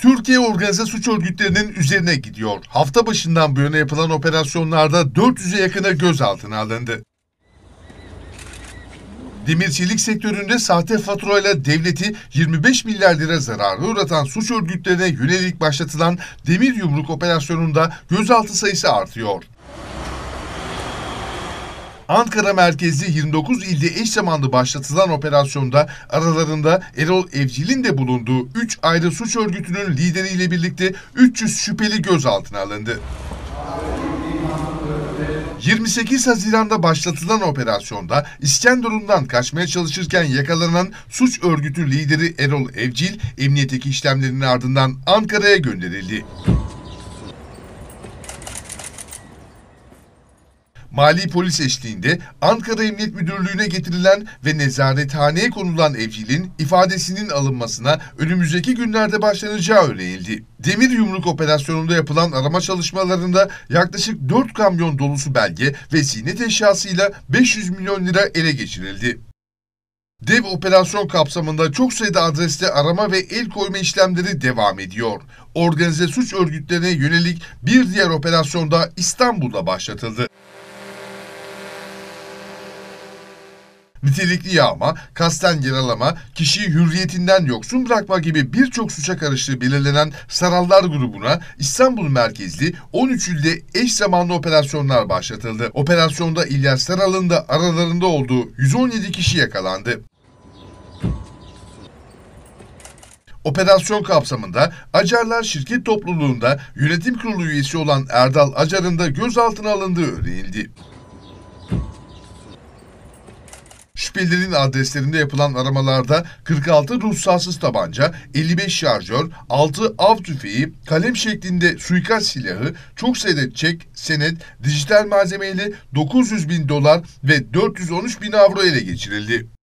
Türkiye organize suç örgütlerinin üzerine gidiyor. Hafta başından bu yana yapılan operasyonlarda 400'e yakına gözaltına alındı. Demir çelik sektöründe sahte faturayla devleti 25 milyar lira zararı uğratan suç örgütlerine yönelik başlatılan demir yumruk operasyonunda gözaltı sayısı artıyor. Ankara merkezli 29 ilde eş zamanlı başlatılan operasyonda aralarında Erol Evcil'in de bulunduğu 3 ayrı suç örgütünün lideriyle birlikte 300 şüpheli gözaltına alındı. 28 Haziran'da başlatılan operasyonda İskenderun'dan kaçmaya çalışırken yakalanan suç örgütü lideri Erol Evcil, emniyetteki işlemlerinin ardından Ankara'ya gönderildi. Mali polis eşliğinde Ankara Emniyet Müdürlüğü'ne getirilen ve nezarethaneye konulan Evcil'in ifadesinin alınmasına önümüzdeki günlerde başlanacağı öğrenildi. Demir yumruk operasyonunda yapılan arama çalışmalarında yaklaşık 4 kamyon dolusu belge ve ziynet eşyasıyla 500 milyon lira ele geçirildi. Dev operasyon kapsamında çok sayıda adreste arama ve el koyma işlemleri devam ediyor. Organize suç örgütlerine yönelik bir diğer operasyonda İstanbul'da başlatıldı. Nitelikli yağma, kasten yaralama, kişiyi hürriyetinden yoksun bırakma gibi birçok suça karıştığı belirlenen Sarallar grubuna İstanbul merkezli 13 ilde eş zamanlı operasyonlar başlatıldı. Operasyonda İlyas Saral'ın da aralarında olduğu 117 kişi yakalandı. Operasyon kapsamında Acarlar Şirket Topluluğu'nda yönetim kurulu üyesi olan Erdal Acar'ın da gözaltına alındığı öğrenildi. Şüphelilerin adreslerinde yapılan aramalarda 46 ruhsatsız tabanca, 55 şarjör, 6 av tüfeği, kalem şeklinde suikast silahı, çok sayıda çek, senet, dijital malzemeyle 900 bin dolar ve 413 bin avro ele geçirildi.